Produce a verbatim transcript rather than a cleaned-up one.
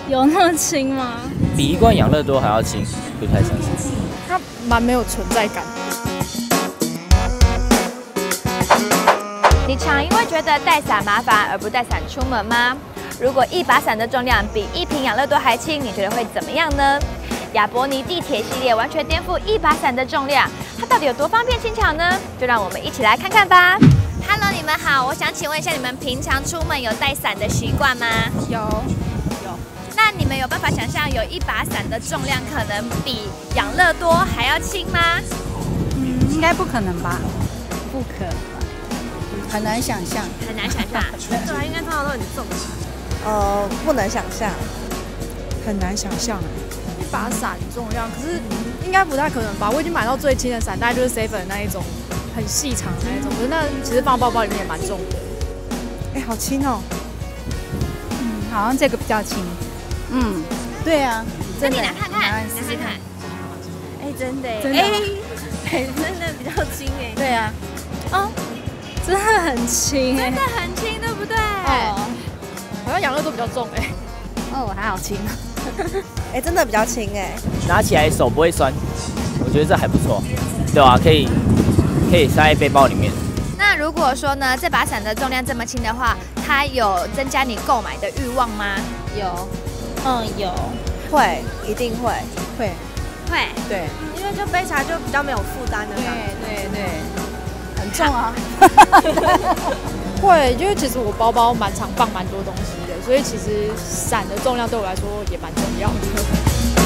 有那么轻吗？ 比一罐养乐多还要轻，不太相信。 它蛮没有存在感。 你常因为觉得带伞麻烦而不带伞出门吗？如果一把伞的重量比一瓶养乐多还轻，你觉得会怎么样呢？亚伯尼地铁系列完全颠覆一把伞的重量，它到底有多方便轻巧呢？就让我们一起来看看吧。Hello， 你们好，我想请问一下，你们平常出门有带伞的习惯吗？ 有，有。 那你们有办法想象有一把伞的重量可能比养乐多还要轻吗？ 嗯，应该不可能吧？不可能吧？很难想象， 很难想象。 对啊，应该通常都很重。 呃，不能想象， 很难想象一把伞重量，可是应该不太可能吧？我已经买到最轻的伞，大概就是 seven 那一种，很细长的那一种，可是那其实放包包里面也蛮重的。 哎，好轻哦。 嗯，好像这个比较轻。嗯，对啊， 那你拿看看，拿看看。 哎，真的， 真的， 哎，真的比较轻哎。 对啊，哦，真的很轻， 真的很轻，对不对？ 哦，好像养乐多比较重哎。 哦，还好轻。 哎，真的比较轻哎。 拿起来手不会酸，我觉得这还不错，对吧、啊？可以可以塞在背包里面。 那如果说呢，这把伞的重量这么轻的话，它有增加你购买的欲望吗？ 有，嗯，有， 会，一定会， 会， 会， 对， 因为就背起来就比较没有负担的感觉。 对对对，很重啊。 会，因为其实我包包蛮常放蛮多东西的，所以其实伞的重量对我来说也蛮重要的。